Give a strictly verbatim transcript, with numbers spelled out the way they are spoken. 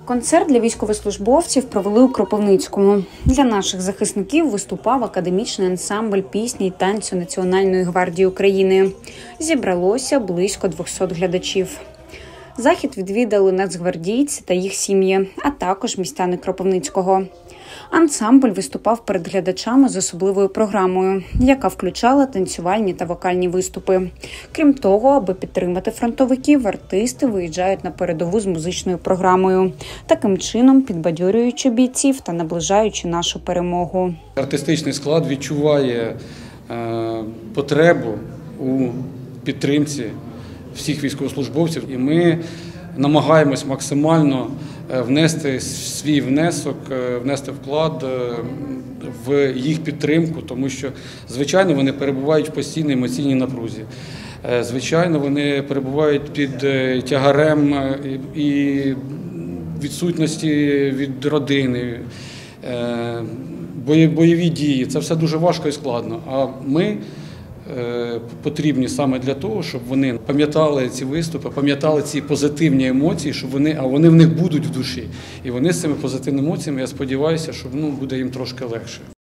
Концерт для військовослужбовців провели у Кропивницькому. Для наших захисників виступав академічний ансамбль пісні й танцю Національної гвардії України. Зібралося близько двохсот глядачів. Захід відвідали нацгвардійці та їх сім'ї, а також містяни Кропивницького. Ансамбль виступав перед глядачами з особливою програмою, яка включала танцювальні та вокальні виступи. Крім того, аби підтримати фронтовиків, артисти виїжджають на передову з музичною програмою, таким чином підбадьорюючи бійців та наближаючи нашу перемогу. Артистичний склад відчуває е, потребу у підтримці всіх військовослужбовців, і ми намагаємось максимально внести свій внесок, внести вклад в їх підтримку, тому що, звичайно, вони перебувають в постійній емоційній напрузі. Звичайно, вони перебувають під тягарем і відсутності від родини, бойові дії. Це все дуже важко і складно. А ми потрібні саме для того, щоб вони пам'ятали ці виступи, пам'ятали ці позитивні емоції, щоб вони, а вони в них будуть в душі. І вони з цими позитивними емоціями, я сподіваюся, що ну, буде їм трошки легше.